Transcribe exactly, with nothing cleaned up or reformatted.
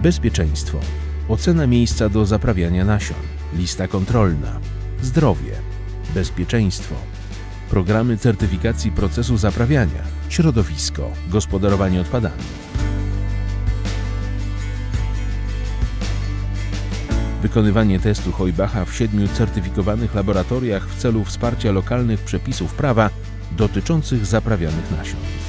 Bezpieczeństwo. Ocena miejsca do zaprawiania nasion. Lista kontrolna. Zdrowie. Bezpieczeństwo. Programy certyfikacji procesu zaprawiania. Środowisko. Gospodarowanie odpadami. Wykonywanie testu Heubacha w siedmiu certyfikowanych laboratoriach w celu wsparcia lokalnych przepisów prawa dotyczących zaprawianych nasion.